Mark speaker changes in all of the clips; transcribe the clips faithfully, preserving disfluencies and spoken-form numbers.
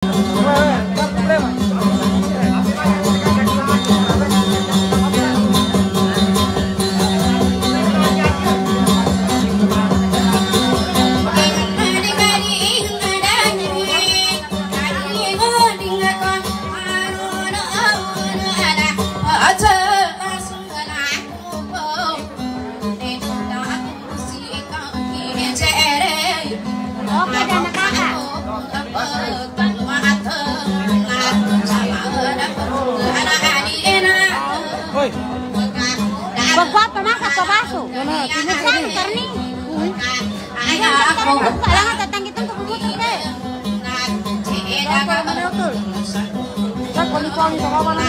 Speaker 1: Berbuat pemasak ke baso. Benar, ini kanker nih. Kailangan datang kita untuk berbuat deh. Apa betul? Kan kuali-kuali sama mana?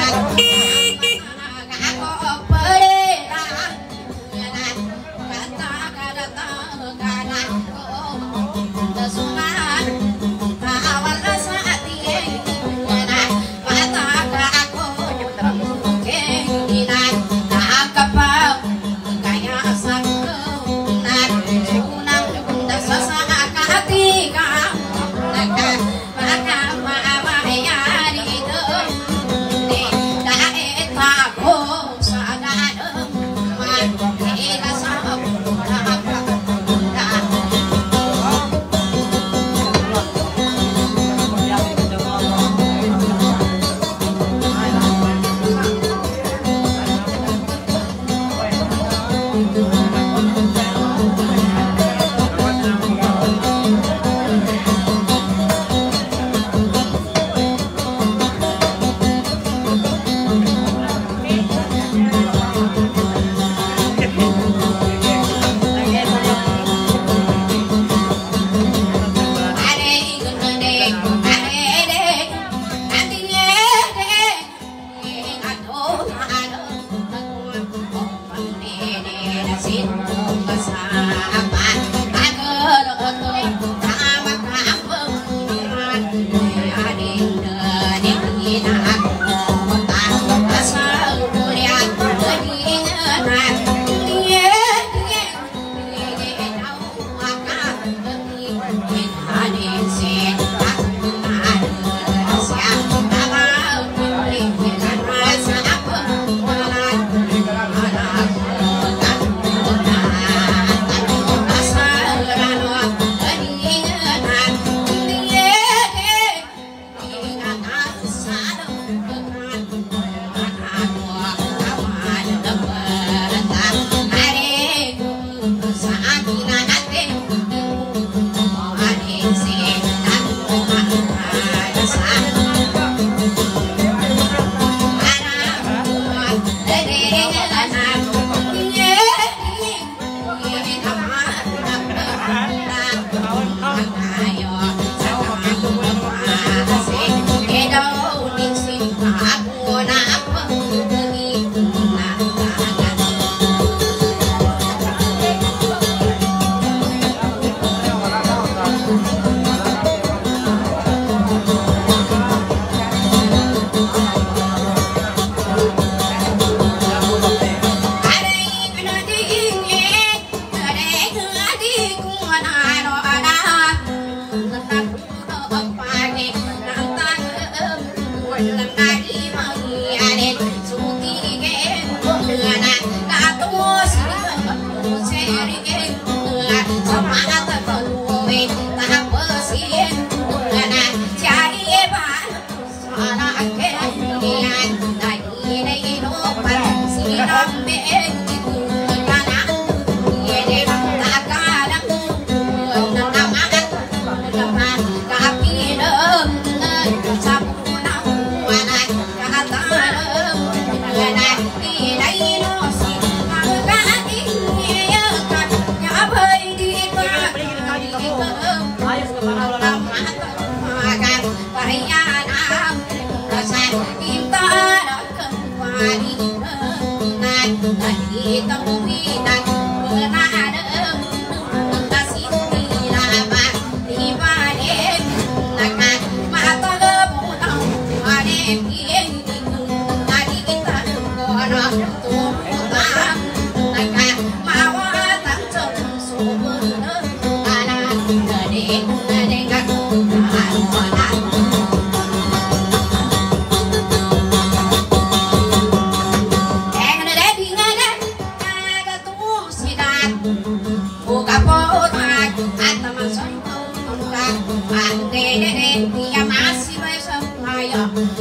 Speaker 2: Hãy subscribe cho kênh Ghiền Mì Gõ để không bỏ lỡ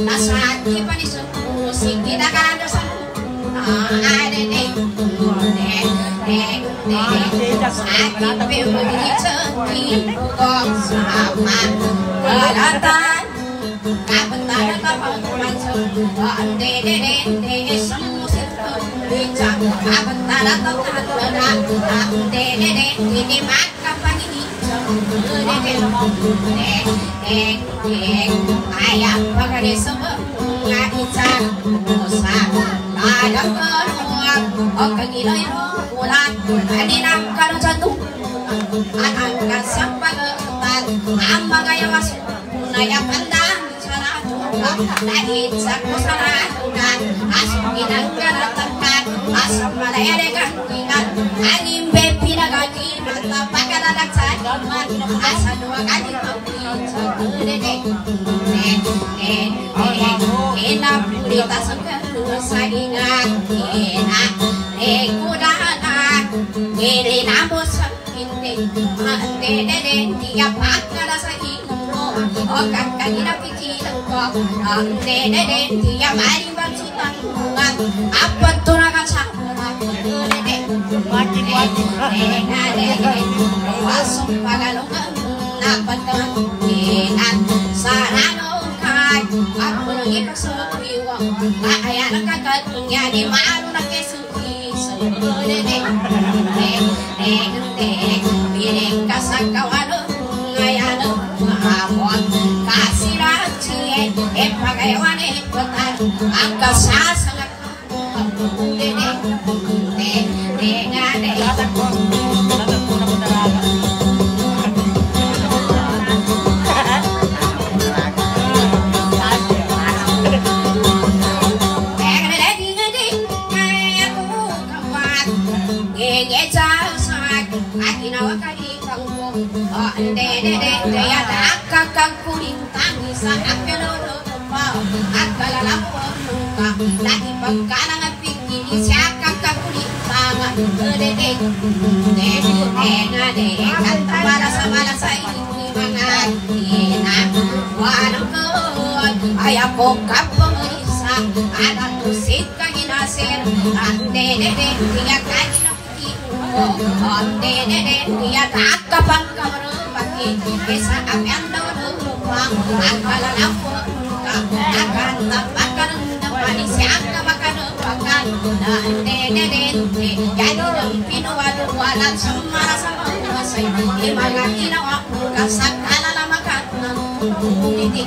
Speaker 1: nasaki panisu musik tidak akan dosa ada deh deh deh deh sakit bebudi cengking kok sama kelihatan kabentar kapal macam deh deh deh deh semusik bincang kabentar kapal benar deh deh deh ini makan pagi deh deh deh deh deh ayam pakai semua ngajak usah ada keluar oke gila ya ulat ini nak kalau jantung akan sampai ke tempat amma gaya masuk naya pandang cara lagi saku salah dan asam inang kana tempat asam malaya dengan ingat angin bepi lagi mata pakai anak saya asam dua kali tapi dede dede enak berita sekarang saingan enak ekudana diri nambus ini dede dede tiap pakai rasa ingro okan kanina pikir kok dede dede tiap hari berjuang bungan apa tuh naga sama dede makin makin dede dede wasum pagalongan apa tuh enak sarano aku lagi kesuliwa, ayah nak katanya di malu nak kesuliwa, deh deh deh deh deh, bilik kasak kawan, ayah nak maafkan kasih raci, eh pakai wanita betar, angkat sangat, deh deh deh deh deh dede dede ya kakak kulintang bisa akelolo mau akala lapor muka lagi pengkalang pikir siapa kakak kulintang dede dede dede kata balasa balasa ini mangat enak wanang kau ayah kokap pengerisa ada musik kaki nasir dede dede dia kaki oh dede dede dia kakak pangkam Kisah kami anda menumpang akal aku akan tambahkan tempat siapa makan makan dan dede dede jadi lempin waduh walat semua sama saya dimana kita waktu kasak kalah makan titik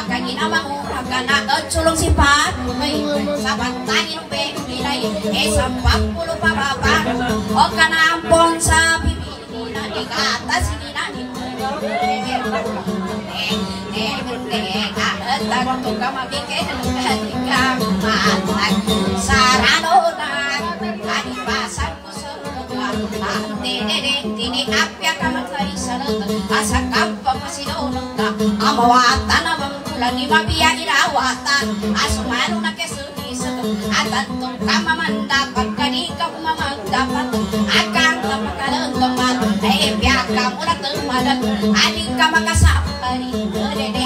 Speaker 1: akan ginamang akan nakaculong si Pat may sabat tani ng bengilay e sampap pulo pababa o kanampon sa bibili na di kata sini na di Tanto ka mabigay ng kamatag sarano na kanibasan ko sa lugar tinidin tiniapya ka matay sa lugar asakap pa pasinunod ka amawatan na bang bulan ni mabiya inawatan asumano na kesuni sa at antong ka mamandapat kanika mamandapat akang napakalang teman eh biyak ka muna tumalag aning ka makasapari dede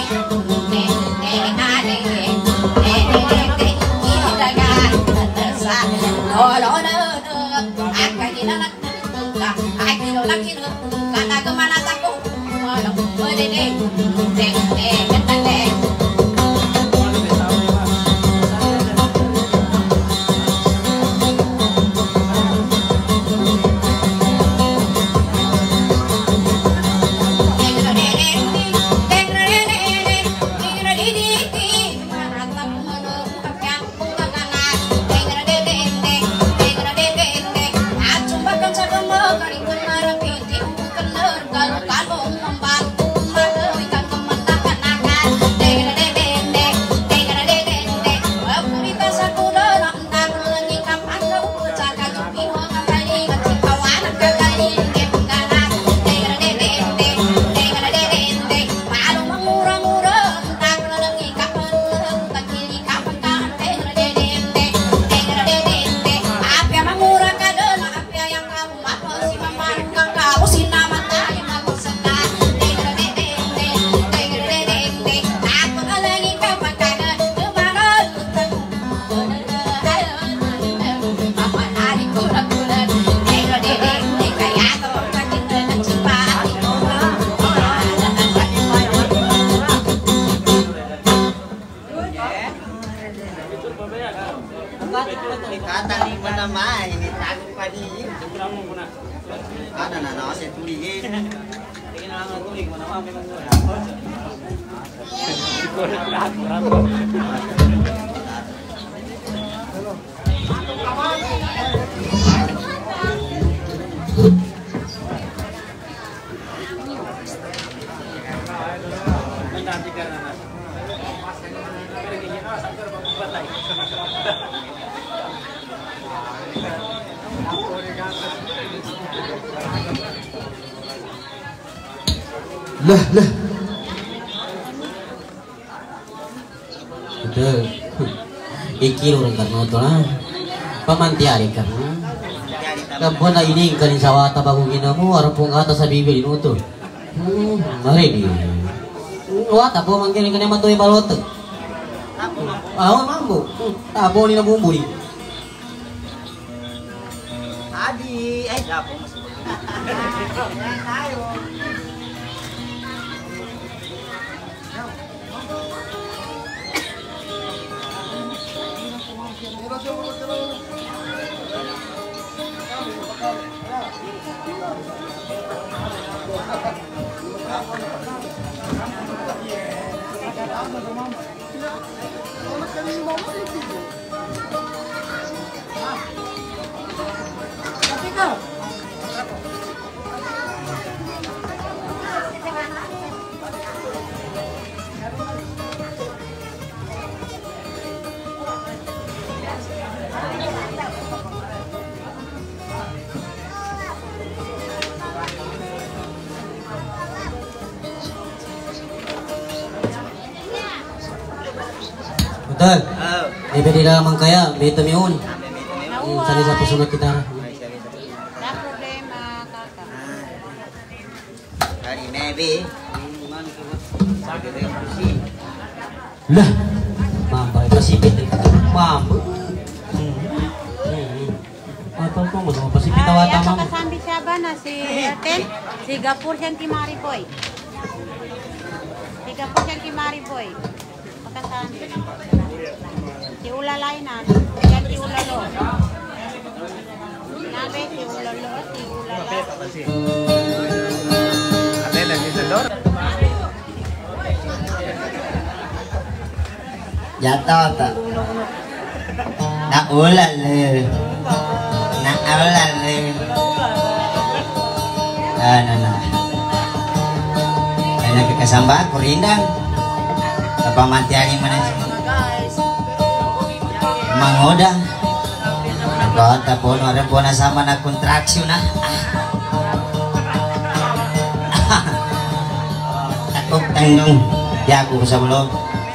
Speaker 2: lah lah betul iki urang karno to na pamantiari karna kabon na ini kanin sawata bago ginamu arang pong ata sa bibili no to hmm mari di wata po mangkini kanay matoy balot ah mambo tabo ni na bumbu ni
Speaker 3: adi ay dapo masuk tayo.
Speaker 2: Betul. Di pwede naman kaya, may tamiyon. Sali sa pusunod kita.
Speaker 3: Na problema kaka. Kali nebe.
Speaker 2: Lah, mampu pasipit. Mampu. Atau kok mau sama pasipit tawata
Speaker 4: Yang
Speaker 2: mam.
Speaker 4: makasambi siya ba na si Aten? Singapore siyang Kimari Boy. Singapore siyang Kimari Boy. Makasambi. Si Ulalay na. Yan si Ulalo. Nabe si Ulalo, si Ulala.
Speaker 5: Ada lagi sendor.
Speaker 3: Jatuh tak? Nak ulat le. Nak ulat le. Ah, nah, nah. Kaya kasamba ko rindang. Kapamantiari mana sih? Mangoda. Kota po no rin po nasama na kontraksyon na. Takot tanong. Yaku sa bulog.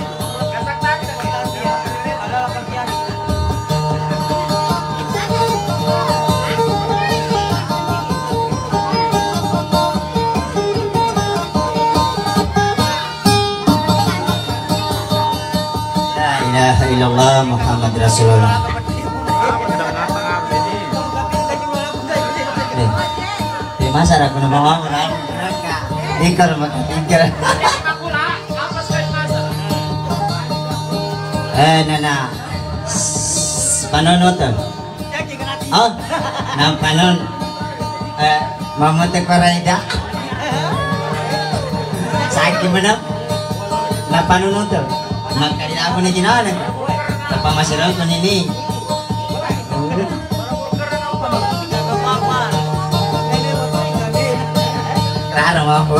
Speaker 3: La ilaha illallah Muhammad Rasulullah. Masa aku nama mau orang ikar makan ikar. Eh nana, panon tu. Oh, nam panon. Eh, mama teh paraida. Sakit mana? Nam panon tu. Maka di aku ni jinan. Apa masih orang ini? Raro ako.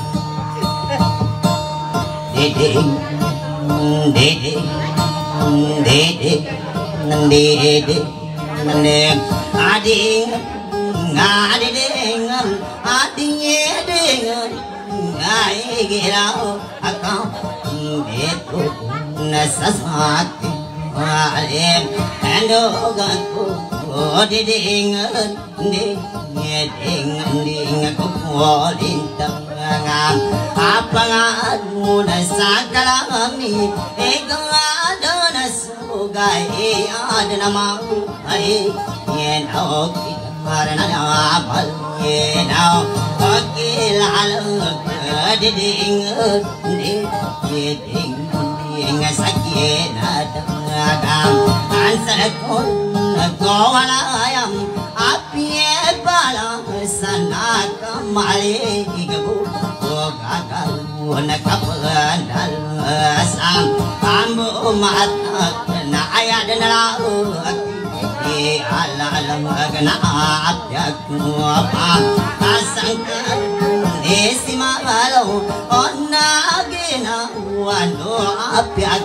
Speaker 3: Dede, dede, dede, dede, dede, ading, ading, ading, ading, ngaigiraw ako dito nasasati alim andogan ko diding ding ding ding ko lintang apangan mo na sa kalami ikaw ada na sugay ada namang ay yan o karena amal yan o kilalang diding ding ding ding sakit adang ansar ko nagwalayam api balang sana kamali igabu gagal nakapandal asam ambo matak na ayat na lalu di alam agna apyak apa asangkan esi malo onagina wano apyak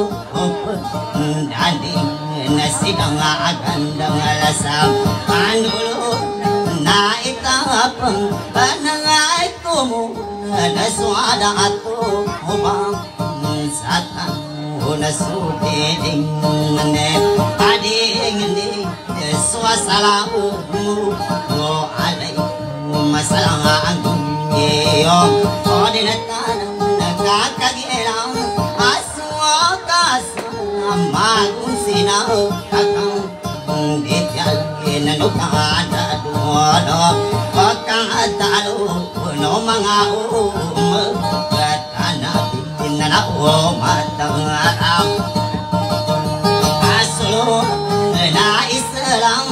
Speaker 3: dandi nasidang agandang alasam anulu na itapang panangay ko mo naswada ako ubang satan nasuding ne ading ni swasala mo o alay masalang yo odinatan nakakagilang aswakas magusina kakang dityal inanukada dono pagkatalo no mga umagkatanatin na na umatang araw asulo na islam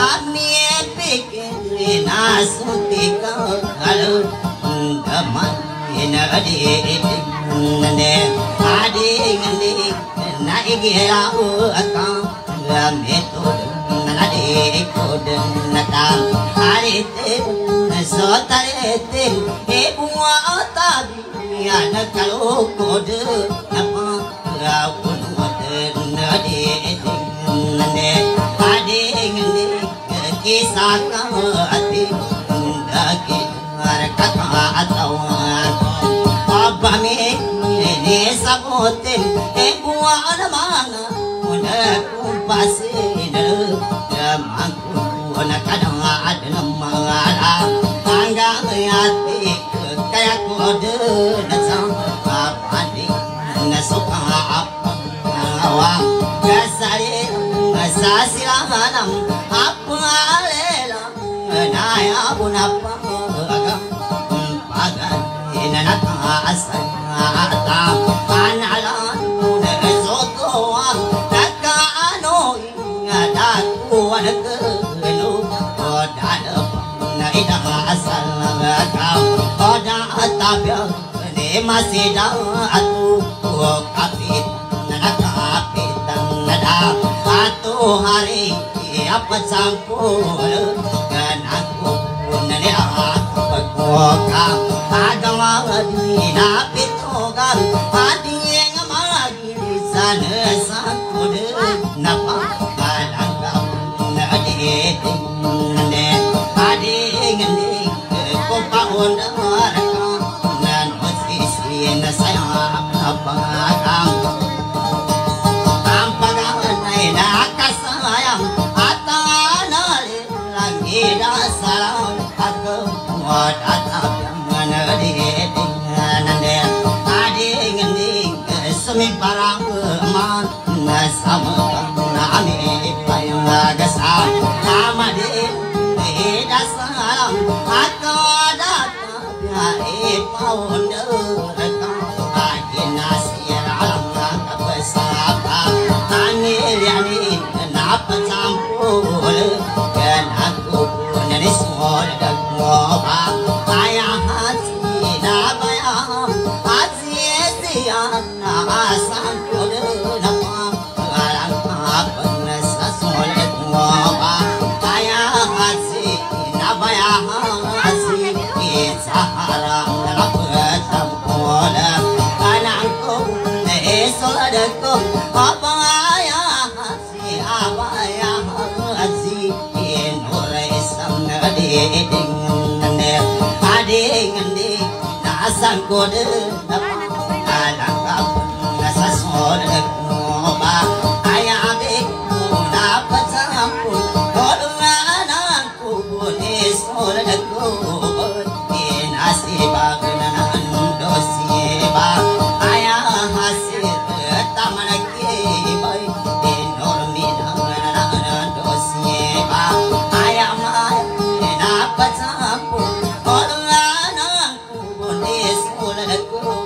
Speaker 3: amipikin nasuntika kalun daman inadiitin nane ading adik naigiraw akang gamitod ikod natam aritin sotaritin ibuwa tabi anak kalukod napagrawon waten nadiitin nane ading adik kisah atin daging arkata atawan abami ini sabutin ibuwa naman una kumpasin mangku nakadang ada nama hanggang hati kayak kode nasang pandi nasuka apa awang kasari kasasilangan apa lela naya pun apa agam pagan inanata asal ata analan nesotoan nakaano kuan ke lu odana na ida asal kau oda tabia ne masih dah atu kapit nak dapat sampul dan aku pun niat berkokam agama di napit ogan adi yang magi di sana sangku de napa alangkap adi ngene adi ngene ko paon araka nan osisi na saya apa kang parang man nasama nami payung agasa amade dasalam atada ya e paunda raka agina siralam kapasapa aniliani napa campur kan aku nani sol dagmoba ayah hati nabayam asam kuda nama alam apa nasa solat waba ayah hasi nabaya hasi isahara dapat sampola anakku esoladku apa ayah hasi apa ayah hasi inuresam ngadi dengan adi ngadi nasang kuda nama alangkap nasa solat ngoba ayah beku dapat sampun golongan aku boleh solat kubur inasi bagnan dosiba ayah hasil taman kibai inormi dengan dosiba ayah mai dapat sampun golongan aku boleh solat kubur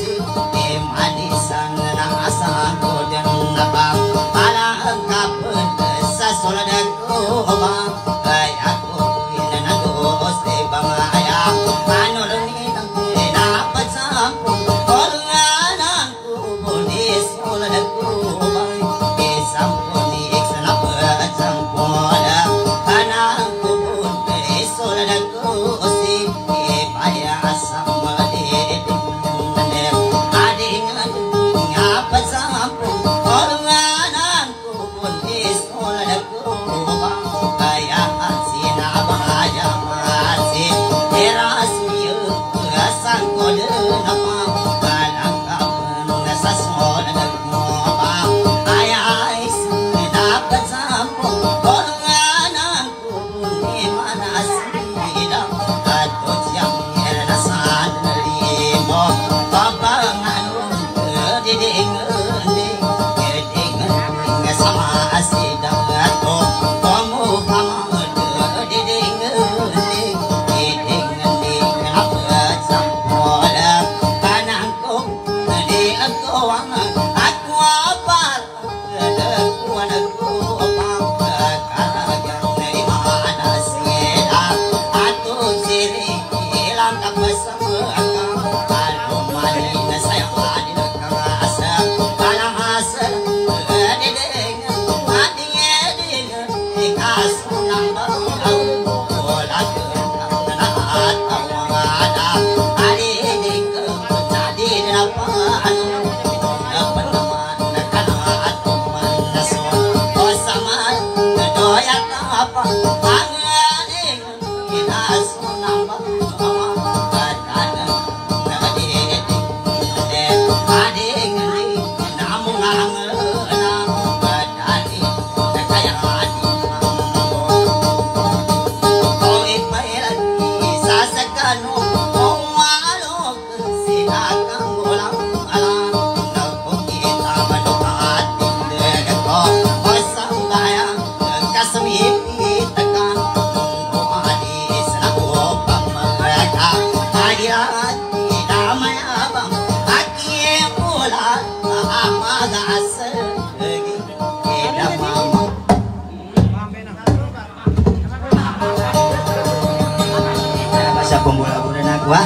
Speaker 3: pembola-bola nak wah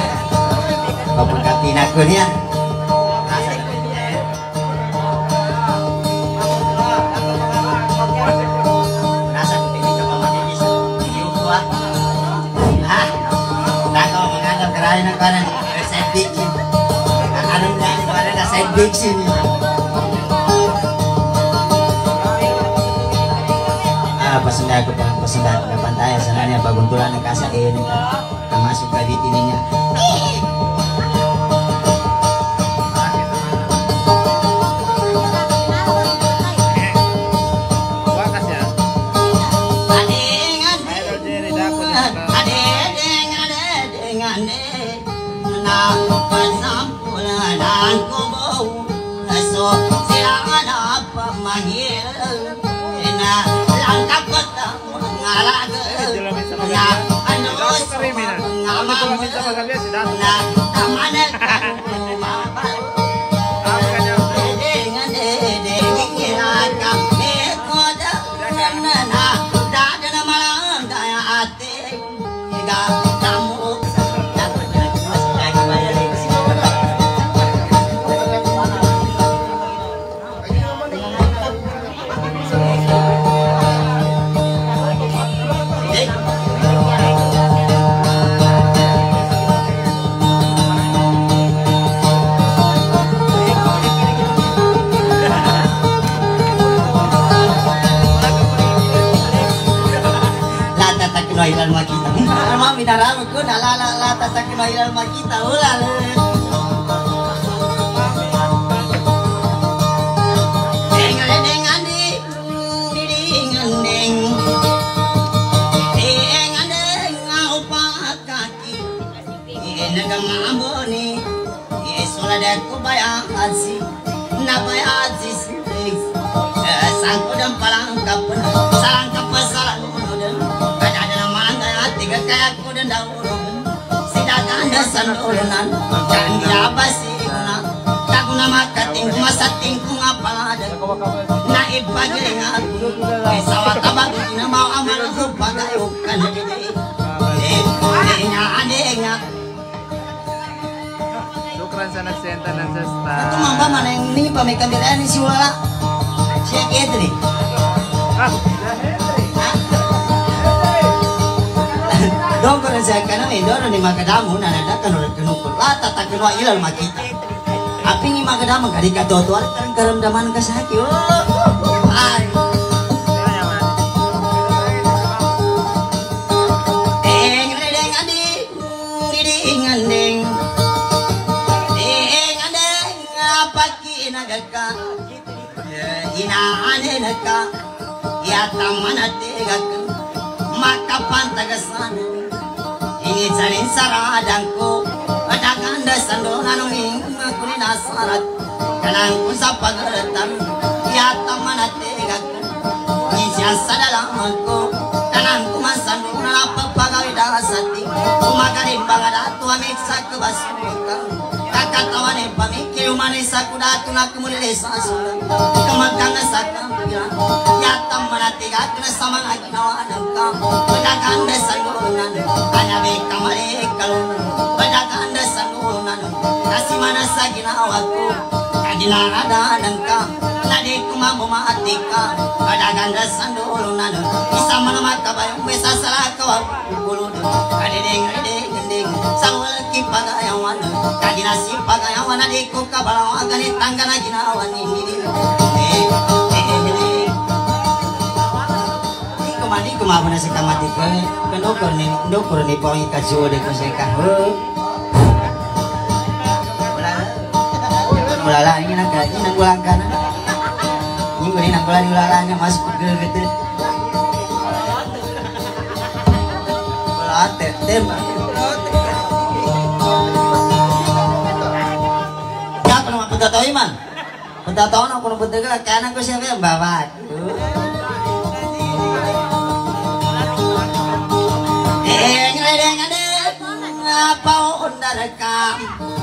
Speaker 3: bapak kaki nak ya rasa addiction. Ah, pasenda ko pa, pasenda ko pantaya sana niya paguntulan ng kasa ini. Termasuk kali ininya. Ilal makita, ama minaramu ko nalala lata sa kino ilal makita ulal. Dengar dengan di, dengan deng, dengan deng ngaupa kaki, dengan ngamboni, yesulah deku bayang haji, nabayang haji sih, sangku dan palang kapun, salang kapun salang mudun. Tiga kayak ku dan daun, sidakan dasan ulunan, jangan diabasi guna, tak guna maka tingku masa tingku ngapal ada, naib pagi aku, sawat abang ina mau amal rupa gayukan jadi, adenya adenya.
Speaker 5: Syukran sana senta dan sesta.
Speaker 3: Itu mamba mana yang ini pamikan bila ini si ulala, siapa itu nih? Dong ko sa kana ni doro ni magadamu na nadakan ulit kanukul lata ta kanwa ilal makita aping ni magadamu kadi ka toto ar karang karamdaman ka sa haki oh ay eng redeng adi diding andeng eng andeng apaki nagaka ina ane naka ya tamanate gak maka pantagasan ini cari saradangku adakan dasan donan ing kuni nasarat kanangku sapa geretan ya tamana tegak ni siasa dalamku kanangku masan donan apa pagawi dasati umagari bangadatu amit sakbasuka kakatawane pamikir manis aku datu nak mulai sasula kemakang sakam ya tamana tegak na sama lagi nawanangka adakan dasan donan hanya kamari kalau badakan dasan urunan kasih mana saginawaku kadina ada nangka nadi kumambo maatika badakan dasan urunan bisa mana maka bayang bisa salah kau bulu kadeng kadeng kadeng sawal ki pagayawan kadina si pagayawan nadi ku kabalawa gani tanggana ginawan ini mani kumabon na si kamati ko kanokor ni ndokor ni pang ikasuo de ko sa kaho wala wala la ini nak ini nak ulang kana ini ko ni nak ulang ulang mas pugel gitu wala te tem ya kono pagkataw iman pagkataw na kono pagkataw kana ko siya yang bawa apa onda rekam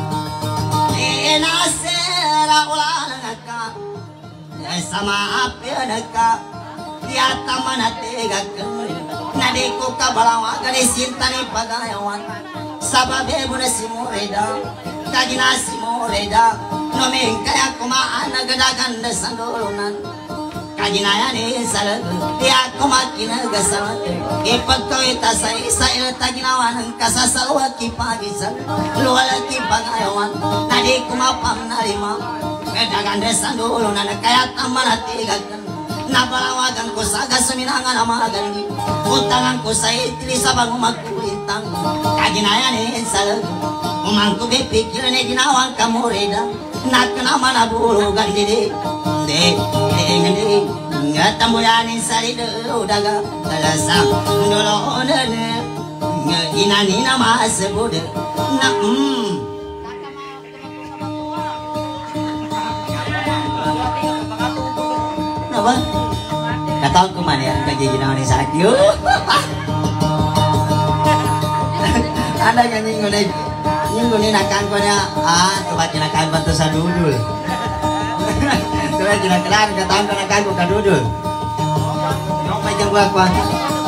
Speaker 3: ina sera ulang nakam sama apa nakam ya tamana tegak nadi ko kabalawa gani sintani pagayawan sababe buna simoreda kagina simoreda no men kaya kuma anagadagan desandolunan kajinayani salag ya kumakina gasat ipagkawit sa isa ilta ginawa ng kasasalwa kipagisan luwala kipagayawan nadi kumapang narima kadagandresan dulo na nakayat ang manatigagan napalawagan ko sa gasaminangan ang mga gandi utangan ko sa itili sa bagong magkulintang kajinayani salag umangko bipikil ni ginawang kamurida nakanaman na bulugan didi de de ngatamuyanin salido daga talasang dolonan inani na masebud na mm napa kataon ko man yan kagiginaw ni sakyo ada yang ngulay yung guninakan ko niya, ah, tuwa kinakain ba ito sa dudul? Tuwa kinakain, kataan ko nakain ko ka dudul. Yung may diyang buwak ko.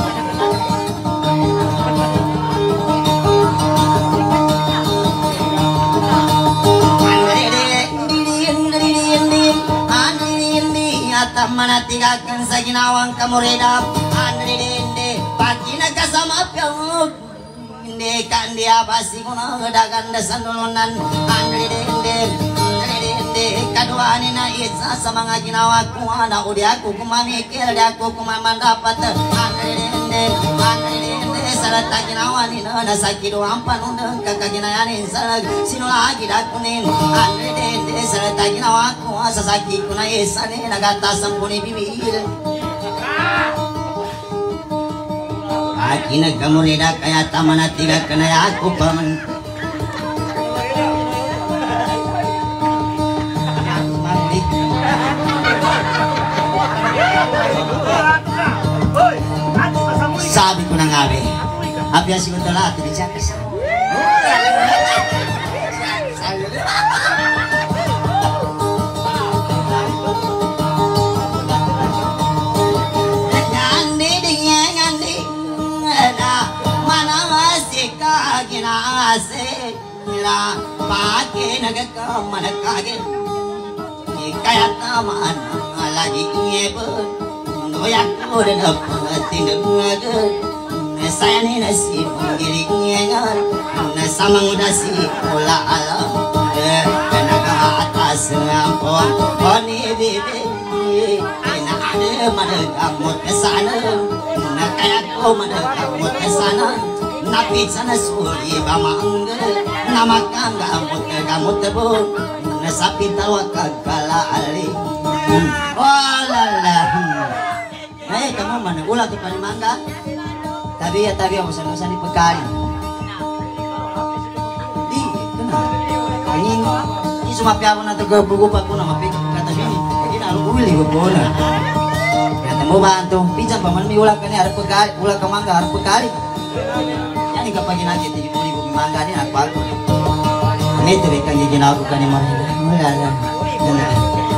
Speaker 3: At manatigakan sa ginawang kamureda, anrindi, pati nagkasama piyang hindi kandi abasi ko na dagan da sanulunan andre dende andre dende kadua ni na isa sa mga ginawa ko na udi ako kumamikil da ako kumamandapat andre dende andre dende salata ginawa ni na nasakido ang panunang kakaginayanin sa sinulagi da kunin andre dende salata ginawa ko sa sakit ko na isa ni nagatasang ko ni bibir Aki nagkamurida kaya tama na tiga kanaya ako pa man. Sabi ko na nga be, abya siguro lahat hindi siya kasi. Ginase nila pake nagkamanakagin kaya taman lagi ngeben doyak ko dan tinengagan saya ni nasi giring ngan nasamang nasi pula alam tenaga atas ngampon oni bibi ina ada mana kamu kesana kaya ko mana kamu kesana napit sana suri bamangga namakang gamut gamut tebun nasapit tawak kagala ali walala eh kamu mana ulah tu pani mangga tapi ya tapi aku sana sana pekali di kenal ini ini semua piawan atau ke buku paku nama pik kata ini jadi nalu buli bubona kata mau bantu pinjam paman mi ulah kene harap pekali ulah ke mangga harap pekali ini kapag ginagit, hindi mo libo mimangga niya, nagpago. Ito, ikang ginago ka ni Marina. Wala lang. Wala.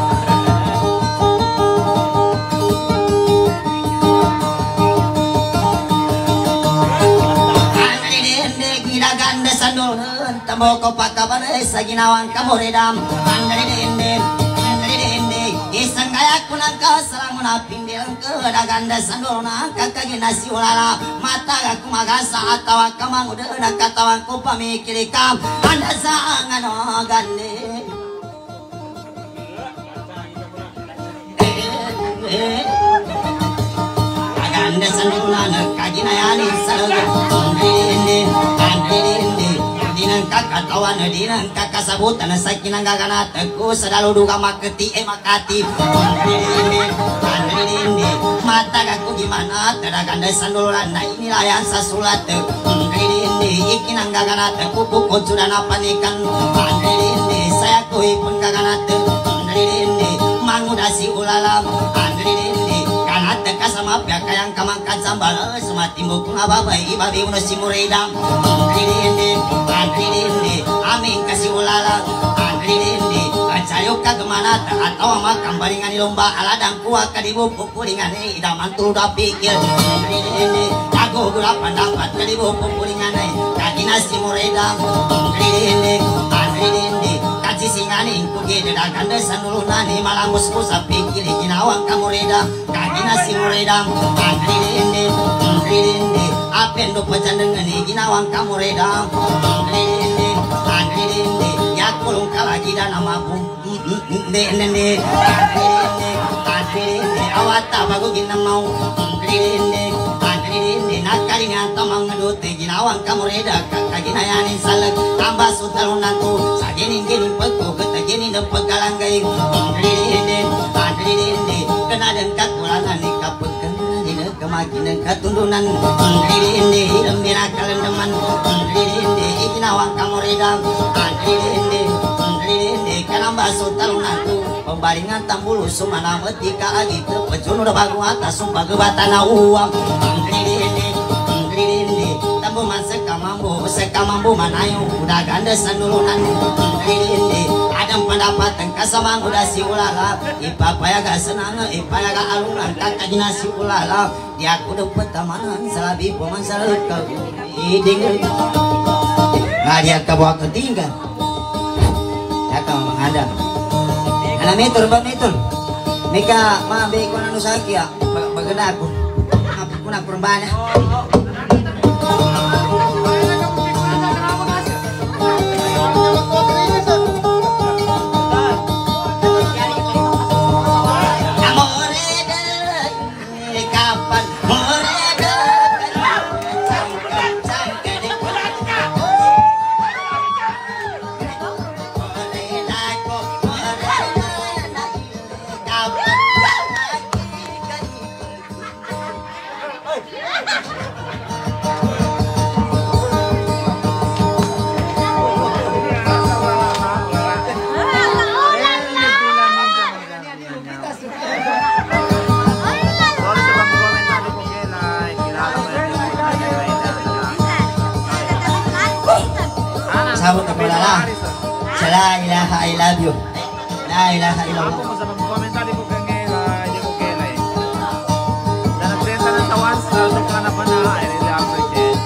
Speaker 3: Anrindi, ginaganda sa noon, tamo ko pagkabanay sa ginawang kamuridam. Anrindi, anrindi, isang kaya ko ng kasarang na pindilang kadaganda sa noon, kakaginasi wala mata aku magasa atawa kamang udah nakatawan ko pamikirikam anda sa ano gande aganda sa nuna nagkaginayani sa hindi hindi dinang kakatawan dinang kakasabutan sa kinanggaganat ko sa daluduga makati e makati hindi hindi mata aku gimana teraganda sandulan na inilayan sa sulat hindi ikinang gaganat aku bukod sudah napanikan hindi saya ko ipon gaganat hindi mangudasi ulalam hindi kanat kasama pia kayang kamangkat sambal sumatimbuk ngababay ibabi uno simuredam hindi hindi amin kasih ulalam hindi sayok ka gemana atau ama kambaringan lomba aladang kuat kadibu pupulingan idaman tu dapikir ini jago gula pendapat kadibu pupulingan kaki nasi muredam ini ini Aji singani ingku gede dagan desan dulu nani malamus ku sapi kiri ginawang kamu reda kagina si mureda angri dende angri dende apendo pacan dengan ginawang kamu reda angri dende angri dende ya kulung kalagi dan nama bum dende dende angri dende angri dende awata bagu gina mau angri dende angri dende nakarinya tamang ngedote ginawang kamu reda kagina yanin saleg tambah sutalunanku sagini gini peko ketagini dapat galanggai angri dende angri dende kena dengkat ulangan ni kapeken ni kemakinan katundunan angri dende lembira kalendeman angri dende ikinawang kamu reda angri dende angri dende kena baso talunanku pembaringan tambulu sumana metika agi terpejun udah bagu atas sumpah gebatana uang angri dende angri dende tambu maseka mambu seka mambu manayo udah ganda sanulunan angri dende adam pendapatan kasamang udah si ulala ipapaya gak senang ipaya gak alungan kakaknya si ulala dia aku dapat tamanan salabi poman salaka iding nggak dia kebawa ketinggal ya kamu menghadap anak metur mbak metur mika mabe ko nanu sakya bagada aku aku nak perbana La ilaha illallah. La ilaha illallah.
Speaker 5: Ako sa pag-komentar di ko kangela, di ko kela eh. Na nagsenta ng tawan sa sukla na pana, I really appreciate.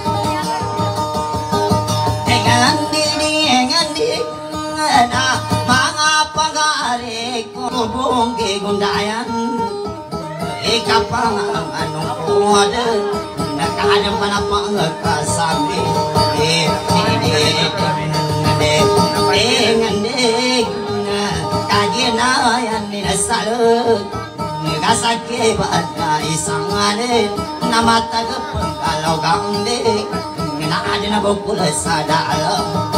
Speaker 3: Engan diri, engan diri na mga pag-aari ko bungki gundayan. Ikapang ang anong kuwada, nakadang pa na pangkasabi. Eh, eh, eh, Deng kagina yan ninasalog Ngasake bata isang ane Namatag pagkalaw gangde Ginaadi na bukula sa dalo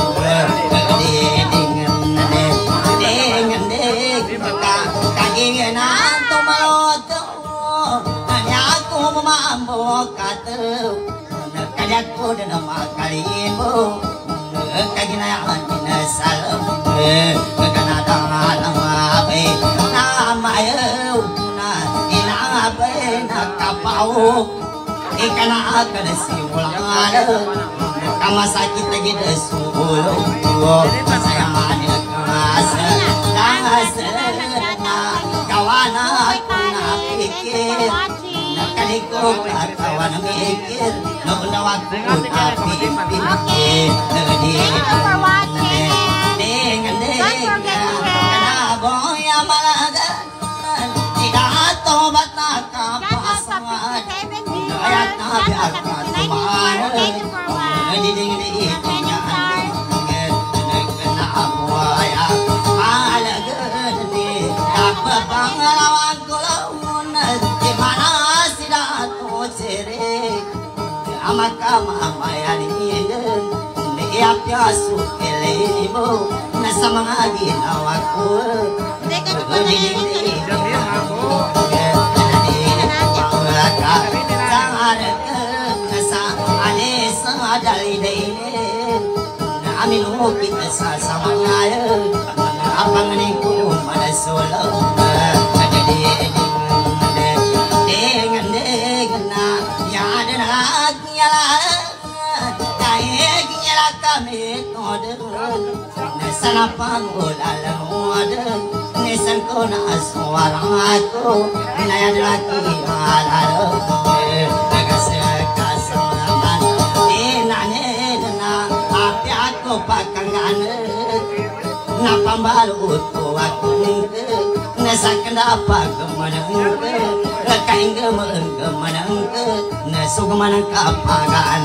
Speaker 3: Deng deng kagina tumaloto Nanyako mamambo kato Kalyat ko na makalin mo kaginayaan pinasalam kaganadang alang abe namayaw na inaabe nakapaw ikanaakan simulang alam kamasakit na gita sulo kasayaman nagkasa dahasa na kawana ko na pikir nakalikog at kawan na mikir naunawag ko na pipipikir maka mamayan ini niapya sukele mo nasa mga ginawa ko amin mo kita sa samangayan apang ni ko manasolo dengan dengan na ya dan nyala kayak nyala kami todon nesana pangulala modon nesan ko na aswara ako naya lagi halalo nagasakasaman inane na api ako pakangane pambalut aku nasa kenapa kemenang kain gemeng kemenang nasu kemenang kapagan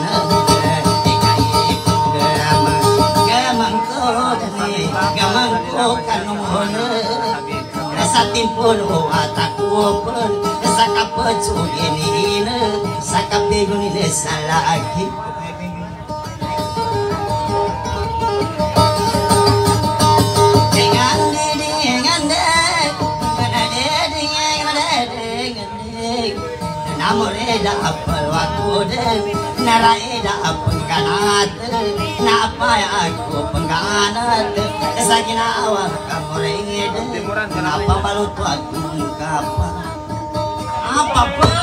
Speaker 3: gemeng ko gemeng ko kanuhon nasa timpun ataku pun nasa kapecu ini nasa kapegun nasa lagi Namoreda apal waktu deh, naraeda pengganat, napa ya aku pengganat, sakinawa kamu rengede, napa balut aku kapa, apa pun.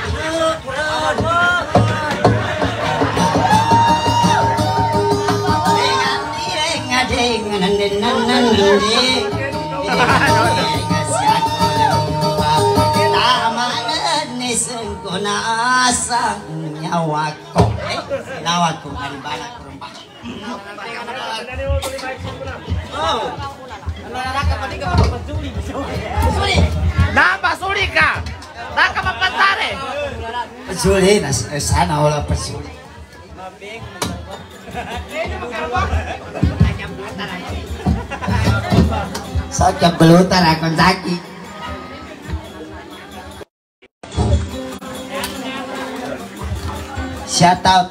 Speaker 3: Dengan dengan dengan dengan dengan sengkona asa nyawa ko eh nyawa ko kan balak rembah oh naraka padi ka pasuli pasuli napa pasuli ka naka mapantare pasuli na sana wala pasuli sakit belutan aku sakit. Shout out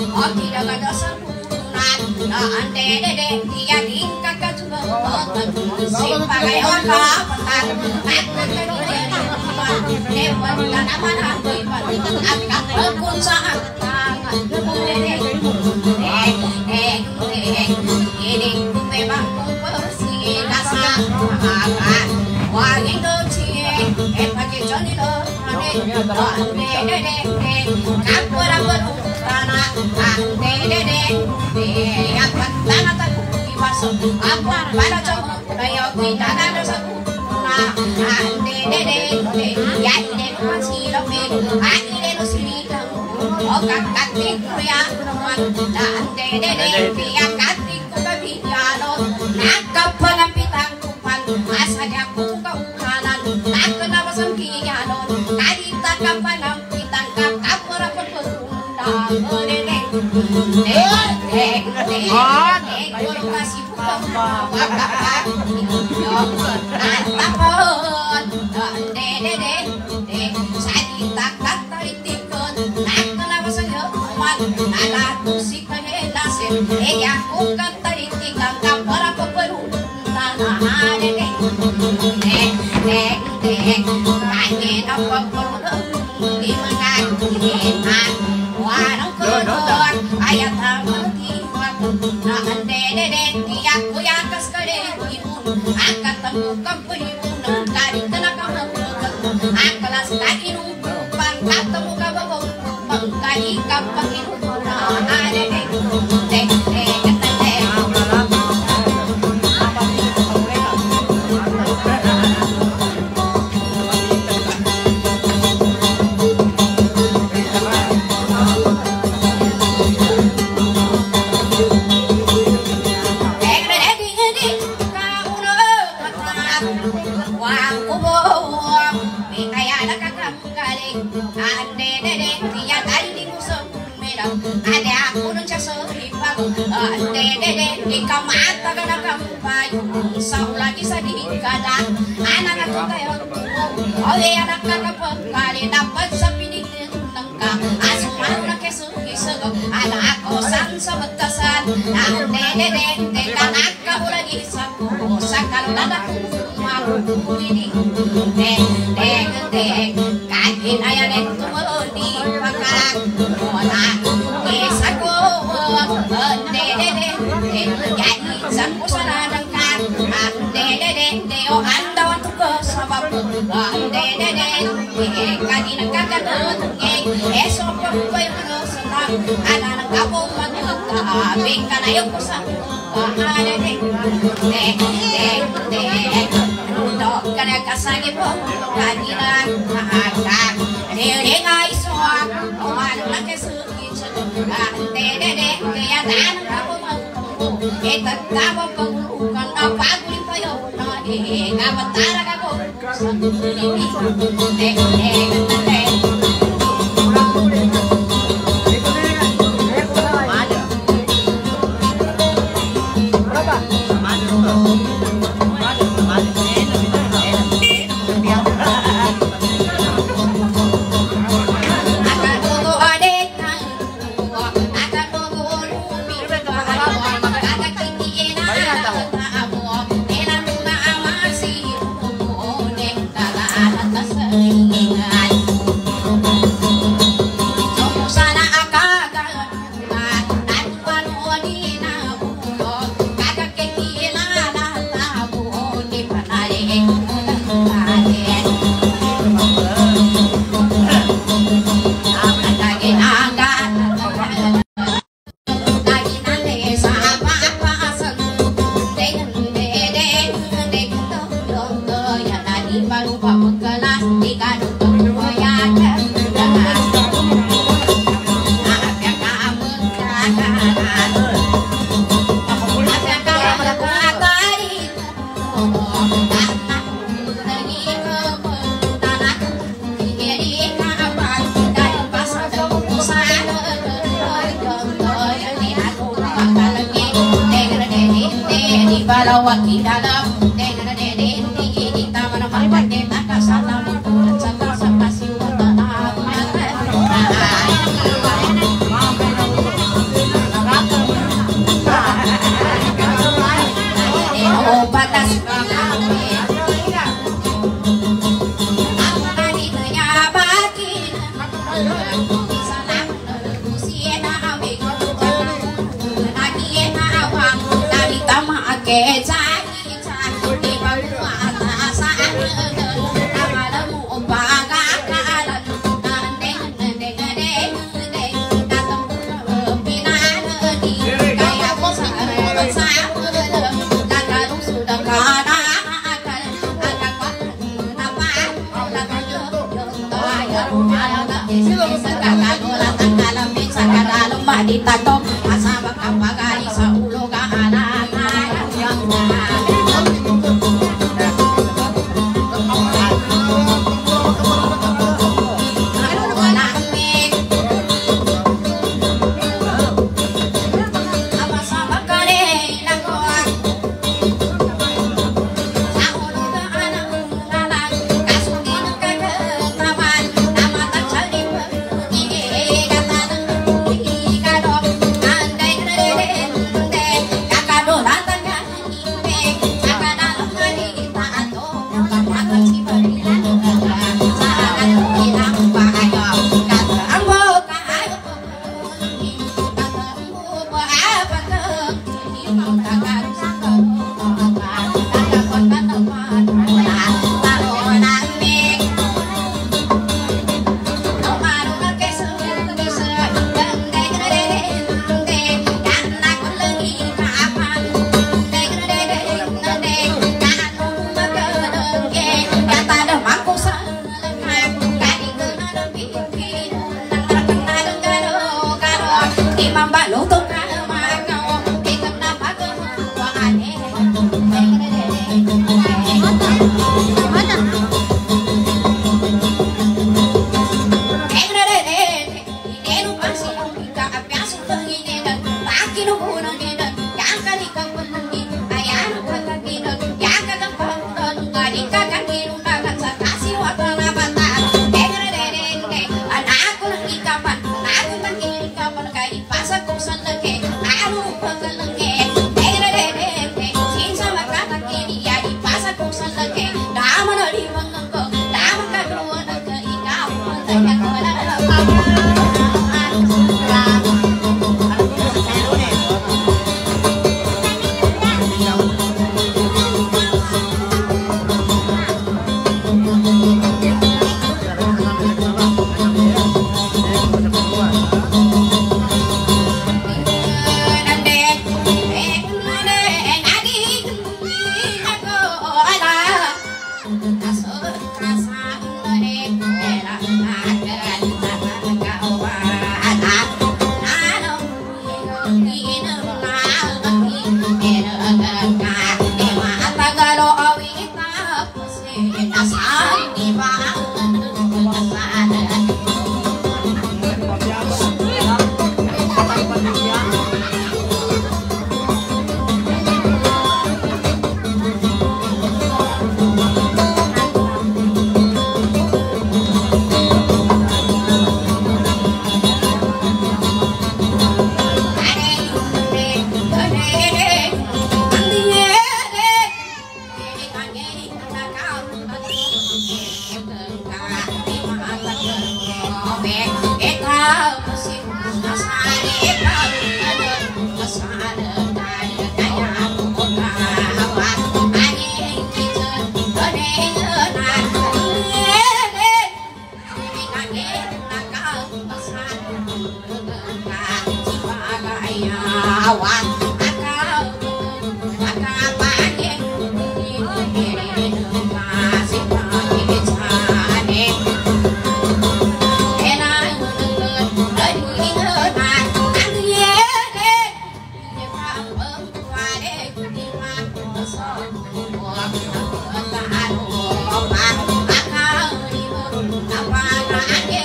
Speaker 1: oh tidak ada sempurna. Nah dede dede dia tingkat kecuali sebagai orang benar. Aku terus dewan dan amanah dewan akan berkunjung tangan dede dede dede ini memang bersih dasar akan wangi doci eh pakai joni do ane dede dede kapura berutana ane dede dede akan tanah tak masuk apa pada cowok kayak kita ada sempurna ane dede dede ya ini masih lebih ane dede sini oh kakak ya teman dan dede dede ya kakak kebiano nakap pengampitan kupan asanya kuka ukanan tak kenapa sengkiano kadita kapan ampitan kakak merapet berundang dede dede dede dede masih buka kakak yo antapon dede dede sadita kata itikon nak kenapa sengkiano nala musik kehedasen ella kuka tinggal kapal apa peruntan ada dek dek dek dek kangen apa peruntan di mana kita warung kedor ayat amati waktu nahan dek dek dia kuya kas kade imun akan temukan peribunan dari tenaga membuat akalas lagi numpang ketemu kabawa bangkai kapal imun ada dek dek dek ada aku nun sasoripak dede di kamata kana kampayu sau lagi sadih kada anak aku kayo oh ya anak kakak pekali dapat sapini nengka asuman na kesu kisego ada aku san sabetasan dede dede kana kamu lagi sapu sakal dada aku ini dede dede kakin ayah itu melodi pakak wala Esaku, dede dede, jadi saku sanadang kan, dede dede, oh anda waktu ke sabab, dede dede, kadina kakak nutungeng, esok perempuan yang senang, anak-anak kamu mengeka, bingkan ayo kusang, dede dede, dede, untuk kena kasagi pun, kadina kakak, dede ngai soak, oh anak kesu. Dede dede ya dan kamu mau kita kamu pengurukan apa kulit payo nade kabatara kamu sendiri dede dede Balawat di dalam dengan dede di taman makan kita kasana bukan saka saka siwa tanah Ditato asaba kapagari sa ulo ka anak yang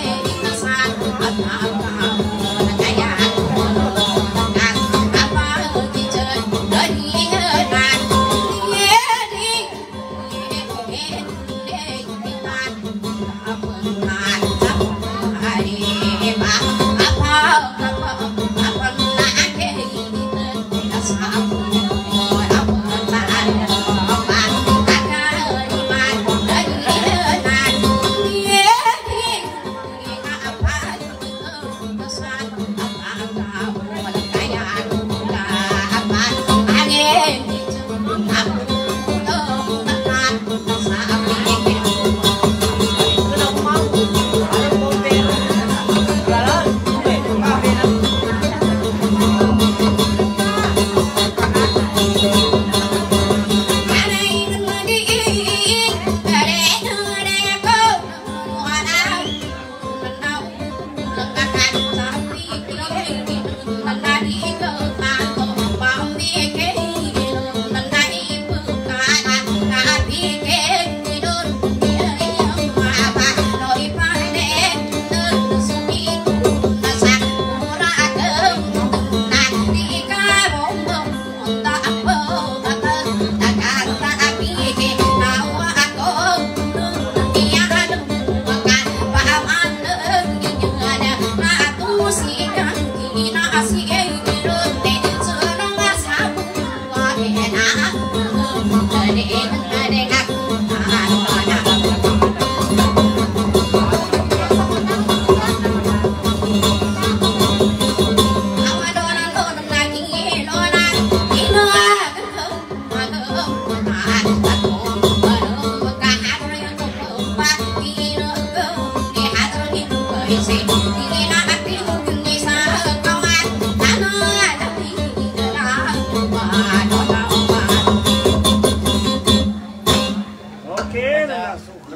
Speaker 3: Apa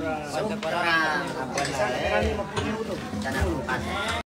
Speaker 3: Sobra. Apa na eh. Kana